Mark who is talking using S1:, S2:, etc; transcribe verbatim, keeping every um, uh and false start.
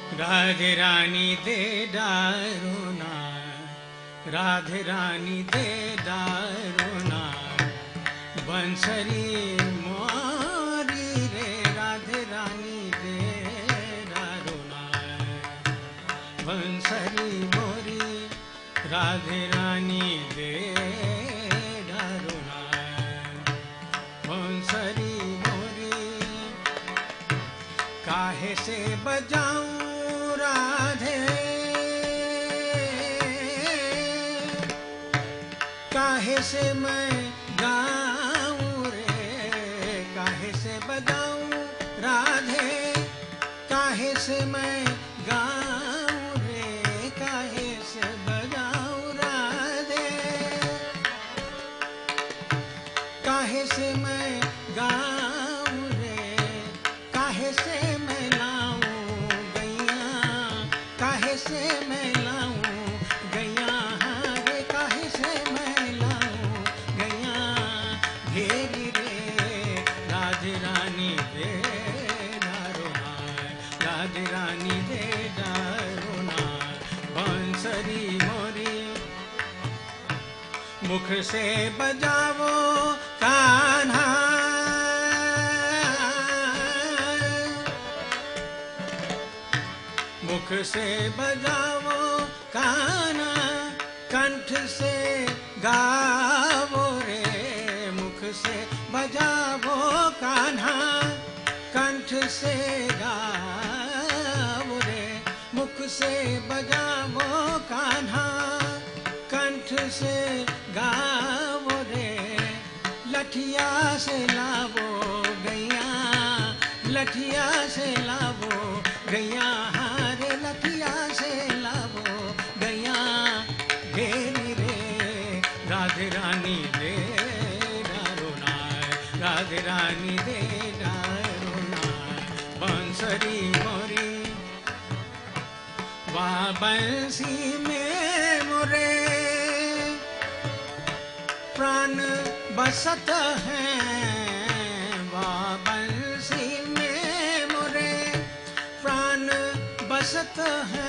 S1: राधे रानी दे डारो ना, राधे रानी दे डारो ना, बंसरी मोरी रे राधे रानी दे डारो ना, बंसरी मोरी राधे रानी दे डारो ना, बंसरी मोरी काहे से बजाऊं राधे, काहे से मैं गाऊं रे, काहे से बजाऊं राधे, काहे से मैं गाऊं रे, काहे से बजाऊं राधे, काहे से मैं गाऊं रे, काहे से मैं लाऊं गैया, काहे से मैं लाऊं गैया रे, काहे से मैं लाऊं गैया घेरी रे राधे रानी दे डारो ना, राधे रानी दे डारो ना, बंसरी मोरी मुख से बजावो कान्हा, मुख से बजावो कान्हा, कंठ से गावो रे, मुख से बजावो कान्हा, कंठ से गावो रे, मुख से बजावो कान्हा, कंठ से गावो रे, लठिया से लावो गैया, लठिया से लावो गैया हारे, लठिया से लावो गैया घेरी रे राधे रानी दे डारो ना, राधे रानी दे डारो ना, बंसरी मोरी वाह बंसी में मोरे प्राण बसत है, वाह बंसी में मोरे प्राण बसत है,